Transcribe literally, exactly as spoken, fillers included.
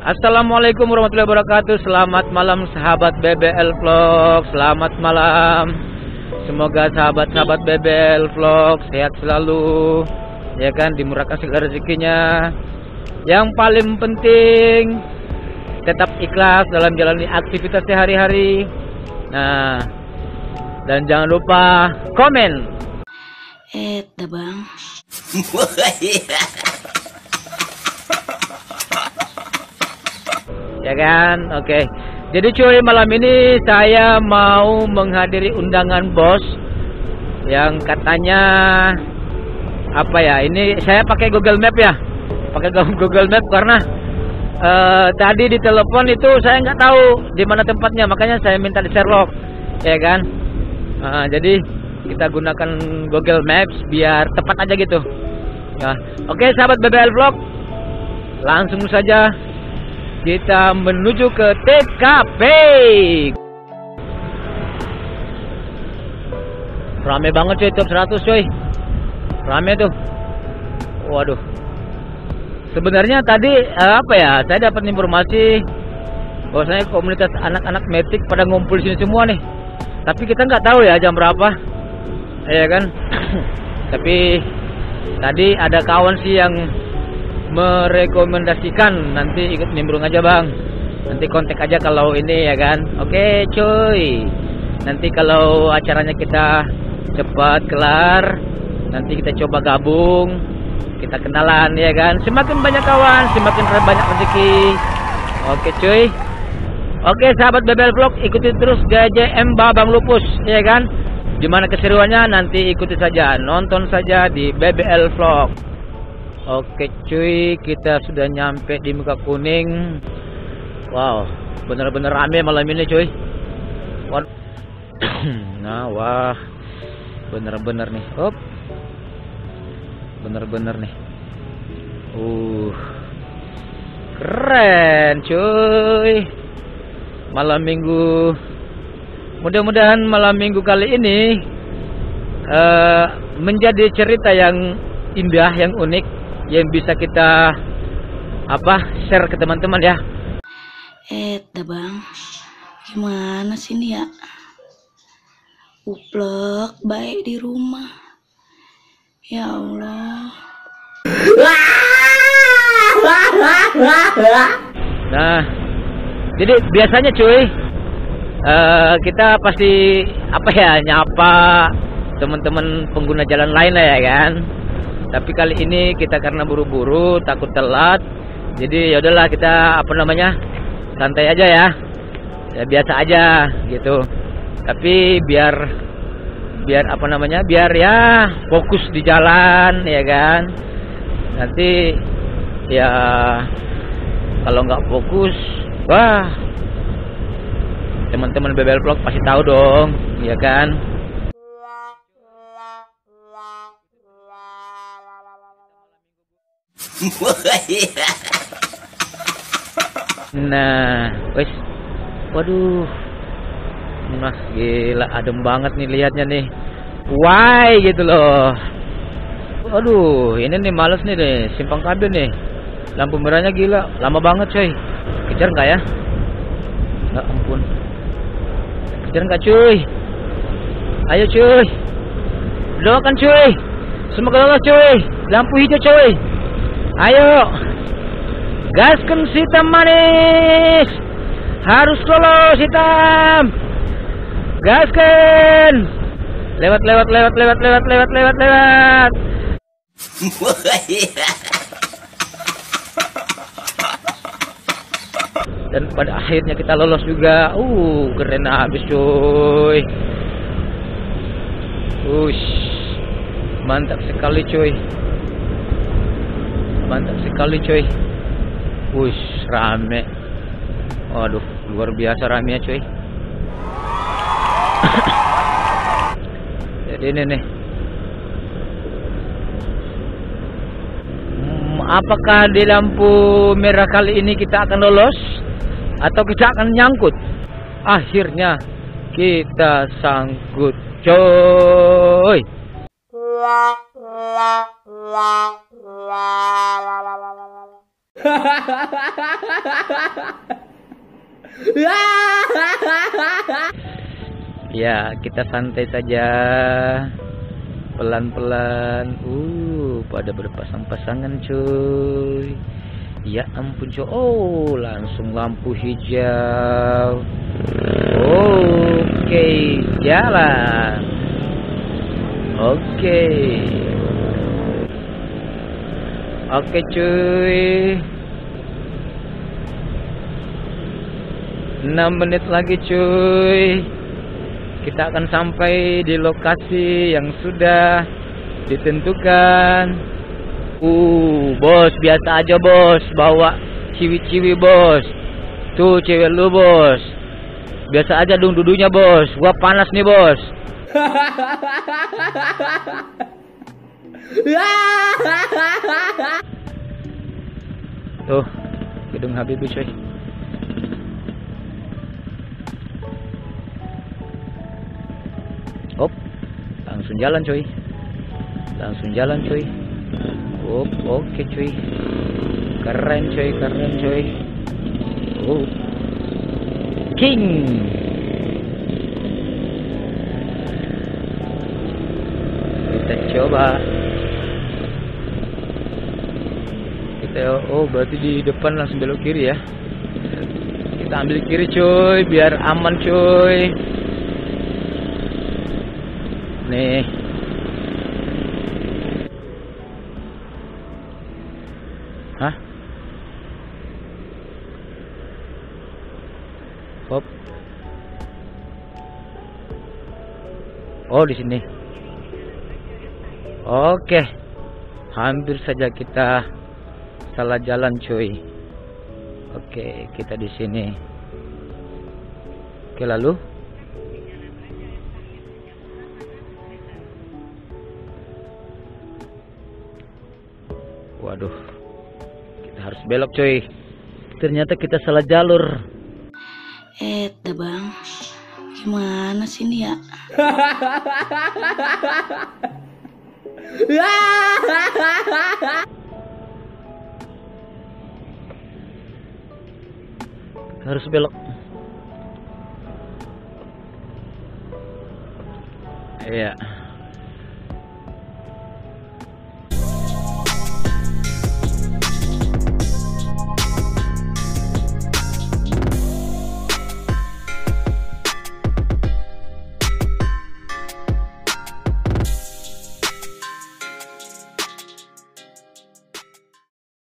Assalamualaikum warahmatullahi wabarakatuh. Selamat malam sahabat B B L Vlog. Selamat malam. Semoga sahabat-sahabat B B L Vlog sehat selalu, ya kan, dimurahkan segala rezekinya. Yang paling penting tetap ikhlas dalam jalani aktivitas sehari-hari. Nah, dan jangan lupa komen. Eh, dah bang. Ya kan, oke. Jadi cuy, malam ini saya mau menghadiri undangan bos yang katanya apa ya? Ini saya pakai Google Map ya, pakai Google Map karena uh, tadi di telepon itu saya nggak tahu di mana tempatnya, makanya saya minta di Sherlock, ya kan? Uh, jadi kita gunakan Google Maps biar tepat aja gitu. Ya. Oke, sahabat B B L Vlog, langsung saja kita menuju ke T K P. Rame banget cuy, top seratus cuy. Rame tuh. Waduh. Sebenarnya tadi apa ya? Saya dapat informasi bahwasanya komunitas anak-anak metik pada ngumpul di sini semua nih. Tapi kita nggak tahu ya jam berapa. Ya kan? Tapi tadi ada kawan sih yang merekomendasikan nanti ikut nimbrung aja bang, nanti kontak aja kalau ini, ya kan. Oke cuy, nanti kalau acaranya kita cepat kelar, nanti kita coba gabung, kita kenalan, ya kan. Semakin banyak kawan, semakin banyak rezeki. Oke cuy. Oke sahabat B B L Vlog, ikuti terus G J M Babang Lupus, ya kan. Gimana keseruannya nanti ikuti saja, nonton saja di B B L Vlog. Oke cuy, kita sudah nyampe di Muka Kuning. Wow, bener-bener rame malam ini cuy. Nah, wah, bener-bener nih. Op, bener-bener nih. Uh, keren cuy. Malam minggu, mudah-mudahan malam minggu kali ini uh, menjadi cerita yang indah, yang unik, yang bisa kita apa share ke teman-teman ya. Eh, dah bang. Gimana sih ini ya? Uplek baik di rumah. Ya Allah. Nah, jadi biasanya cuy, uh, kita pasti apa ya, nyapa teman-teman pengguna jalan lain lah, ya kan. Tapi kali ini kita karena buru-buru, takut telat, jadi ya udahlah kita apa namanya santai aja ya, ya biasa aja gitu. Tapi biar biar apa namanya biar ya fokus di jalan, ya kan. Nanti ya kalau nggak fokus, wah teman-teman B B L Vlog pasti tahu dong, ya kan. Nah, wes, waduh, nah gila, adem banget nih lihatnya nih, why gitu loh. Waduh, ini nih males nih deh, simpang kabel nih, lampu merahnya gila, lama banget coy. Kejar nggak ya? Nggak, ampun, kejar nggak cuy? Ayo cuy, doakan cuy, semoga lolos cuy, lampu hijau cuy. Ayo, gaskan si hitam manis, harus lolos hitam, gaskan, lewat lewat lewat lewat lewat lewat lewat lewat. Dan pada akhirnya kita lolos juga. Uh, keren habis cuy. Ush, mantap sekali cuy. Mantap sekali cuy. Wush, rame. Waduh, luar biasa ramenya cuy. Jadi ini nih, hmm, apakah di lampu merah kali ini kita akan lolos atau kita akan nyangkut? Akhirnya kita sangkut coy. Ya, kita santai saja. Pelan-pelan. Uh, pada berpasang-pasangan cuy. Ya ampun cuy. Oh, langsung lampu hijau. Oke, jalan. Oke. Oke cuy. enam menit lagi cuy. Kita akan sampai di lokasi yang sudah ditentukan. Uh, bos, biasa aja bos, bawa ciwi-ciwi bos. Tuh cewek lu bos. Biasa aja dong dudunya bos. Gua panas nih bos. Tuh, gedung Habibie cuy. Hop, langsung jalan cuy. Langsung jalan cuy. Hop, oke cuy. Keren cuy, keren cuy. Oh. King. Kita coba. Kita oh berarti di depan langsung belok kiri ya. Kita ambil kiri cuy, biar aman cuy. Nih. Hah? Hop. Oh, di sini. Oke. Hampir saja kita salah jalan, cuy. Oke, kita di sini. Oke, lalu waduh, kita harus belok cuy. Ternyata kita salah jalur. Eh, dah bang, gimana sih ini ya? Harus belok. Iya.